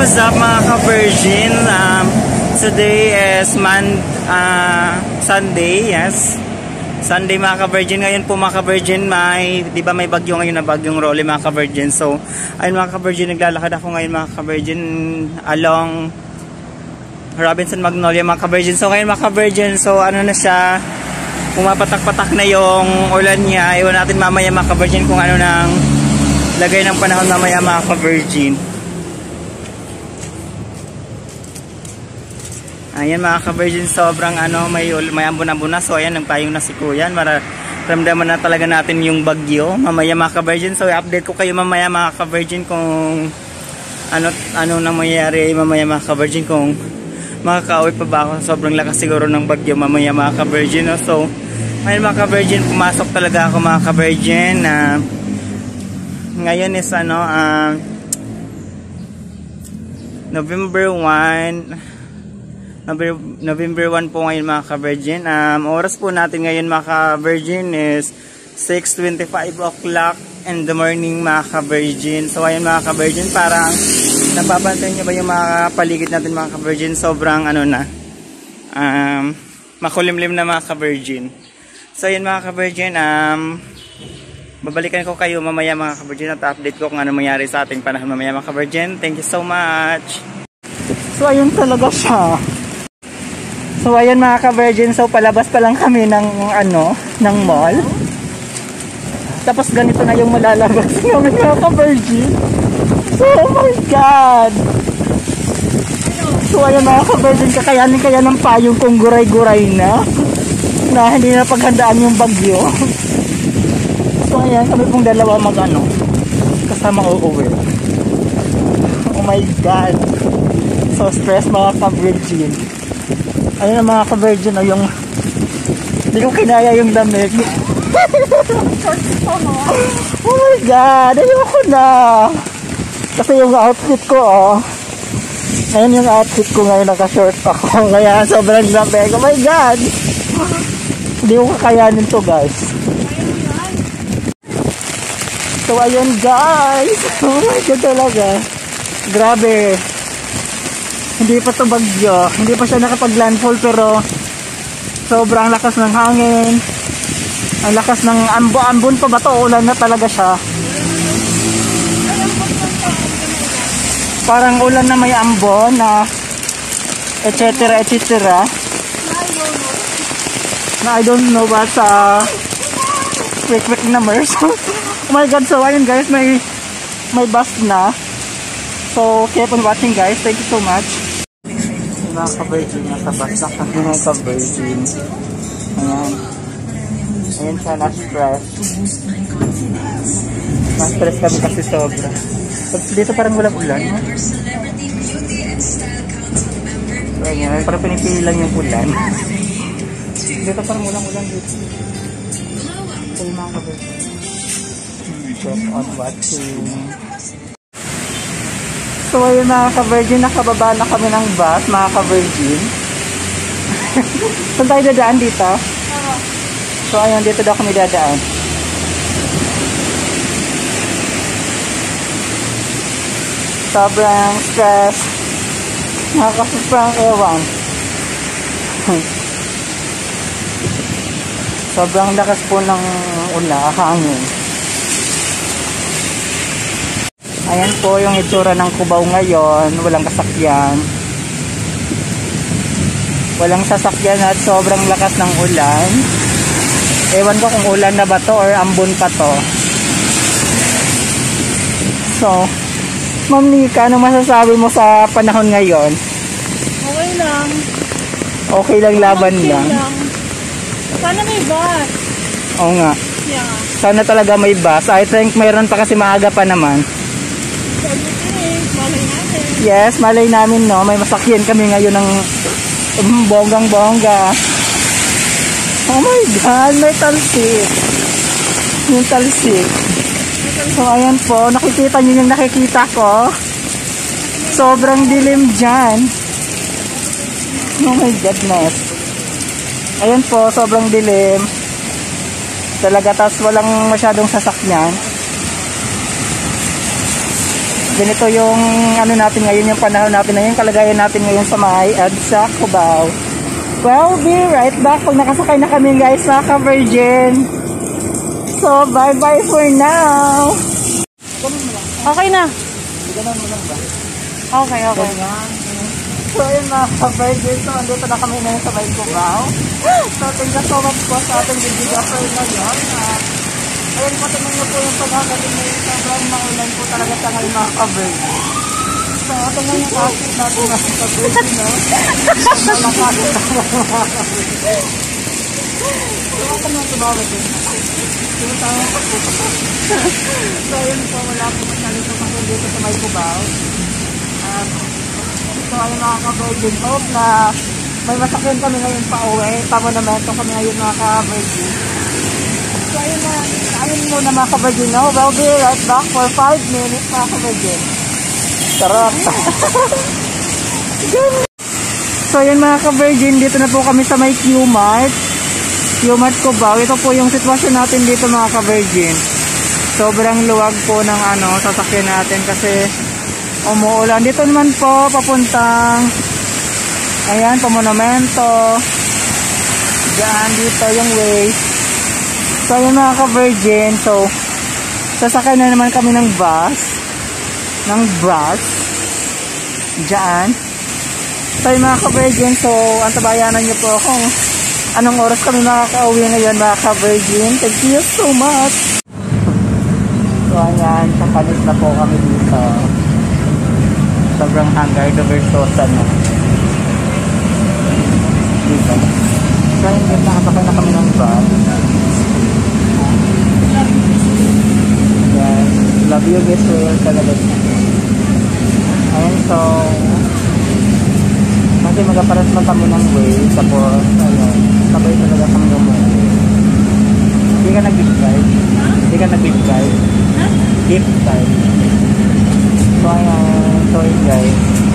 What's up mga ka-Virgin? Today is Sunday, yes. Sunday mga ka-Virgin. Ngayon po mga ka-Virgin, di ba may bagyo ngayon na bagyong Rolly mga ka-Virgin. So, ayun mga ka-Virgin, naglalakad ako ngayon mga ka-Virgin along Robinson Magnolia mga ka-Virgin. So, ngayon mga ka-Virgin, so ano na siya, pumapatak-patak na yung ulan niya. Iwan natin mamaya mga ka-Virgin kung ano nang lagay ng panahon mamaya mga ka-Virgin. Ayan mga ka-Virgin, sobrang may ambon-ambon na. So ayan, nagpayong na si Kuya. Maramdaman na talaga natin yung bagyo mamaya mga ka-Virgin. So i-update ko kayo mamaya mga ka-Virgin kung ano nang mangyayari mamaya mga ka-Virgin, kung makaka-uwi pa ba ako. Sobrang lakas siguro ng bagyo mamaya mga ka-Virgin, no? So ngayon mga ka-Virgin, pumasok talaga ako mga ka-Virgin. Ngayon is November 1 po ngayon mga ka-Virgin. Oras po natin ngayon mga ka-Virgin is 6:25 o'clock in the morning mga ka-Virgin. So ayun mga ka-Virgin, parang napapansin nyo ba yung mga paligid natin mga ka-Virgin? Sobrang makulimlim na mga ka-Virgin. So ayun mga ka-Virgin, babalikan ko kayo mamaya mga ka-Virgin at update ko kung ano mangyari sa ating panahon mamaya mga ka-Virgin. Thank you so much. So ayun talaga siya. So ayan mga ka-Virgin, so palabas pa lang kami ng mall. Tapos ganito na yung malalabas namin mga ka-Virgin. So oh my God. So ayan mga ka-Virgin, kakayanin kaya ng payong kung guray-guray na hindi na paghandaan yung bagyo. So ayan, kami pong dalawa kasama uuwi. Oh my God. So stress mga ka-Virgin. Ayun na mga ka-Virgin, yung hindi ko kinaya yung lamig. Oh my God, ayoko na. Kasi yung outfit ko ngayon yung outfit ko ngayon, naka-short ako. Kaya sobrang lamig. Oh my God, hindi ko kakayanin to guys. So ayun guys, oh my God talaga, grabe. Hindi pa ito bagyo, hindi pa siya nakapag-landfall, pero sobrang lakas ng hangin, ang lakas ng ambon pa ba ito, ulan na talaga siya. Parang ulan na may ambon na etc. Na I don't know but quick numbers. Oh my God, so ayun guys, may bus na. So keep on watching guys, thank you so much. Mga ka-Virgin, nasa bus na kami mga ka-Virgin. Ayan siya, na-stress. Na-stress kami kasi sobra. Dito parang walang ulan. Ayan, parang pinipili lang yung ulan. Dito parang walang ulan dito. So yung mga ka-Virgin, keep on watching. So ayun mga ka-Virgin, nakababa na kami ng bus mga ka-Virgin. Saan tayo dadaan dito? So ayun, dito daw kami dadaan. Sobrang stress, nakakasasprang ewan. Sobrang lakas po ng hangin. Ayan po yung itsura ng Cubao ngayon, walang kasakyan. Walang sasakyan at sobrang lakas ng ulan. Ewan ko kung ulan na ba to or ambon pa to. So, Ma'am Nika, ano masasabi mo sa panahon ngayon? Okay lang. Okay lang, laban lang. Sana may bus. Oo nga. Yeah. Sana talaga may bus. I think mayroon pa kasi maaga pa naman. Malay namin. Yes, malay namin no. May masakyan kami ngayon ng bonggang-bongga. Oh my God, may talsik. Yung talsik. So ayan po, nakikita nyo yung nakikita ko. Sobrang dilim dyan. Oh my goodness. Ayan po, sobrang dilim. Talaga, tas walang masyadong sasakyan. ganito yung ano natin ngayon, yung panahon natin na yung kalagayan natin ngayon sa may EDSA Cubao. Well, be right back pag nakasakay na kami guys, mga ka-virgin. So, bye-bye for now. Okay na. Ganun mo lang ba? Okay, okay. So, yun mga ka-virgin. So, andito na kami ngayon sa may Cubao. So, thank you so much po sa ating video for ngayon. Ayun po, tingnan niyo po yung paghagaling ngayon. Sobrang maulan po talaga sa ngayon mga ka-virgin. So, tingnan yung outfit natin mga ka-virgin, no? Malakasin na mga ka-virgin. So, ako naman tumawag din. So, ayun po, wala po masyali po kami dito sa may Cubao. So, ayun mga ka-virgin, hope na may masakyan kami ngayon pa uwi. Pamonumento kami ngayon mga ka-virgin. So, ayun muna mga ka-virgin, no? We'll be right back for 5 minutes mga ka-virgin. Sarap! So, ayun mga ka-virgin, dito na po kami sa may Q-Mart. Q-Mart Cubao. Ito po yung sitwasyon natin dito mga ka-virgin. Sobrang luwag po ng sasakyan natin kasi umuulan. Dito naman po papuntang ayan, pamonumento. Diyan, dito yung way. So ayan mga ka-virgin. So sasakay na naman kami ng bus. Diyan. So yung mga ka-virgin, so antabayanan nyo po kung anong oras kami makaka-uwi ngayon mga ka-virgin. Thank you so much. So ayan, kapalit na po kami dito. Sobrang hangar, Versosa no. Dito. So ayun, nakasakay na kami ng bus. Ayan, love you guys, real talaga. Ayan, so kasi magaparas pa kami ng way. Tapos, ayun, sabay talaga kami umuwi. Hindi ka nag-gift card? Hindi ka nag-gift card? Gift card. So, ayan, so yun guys.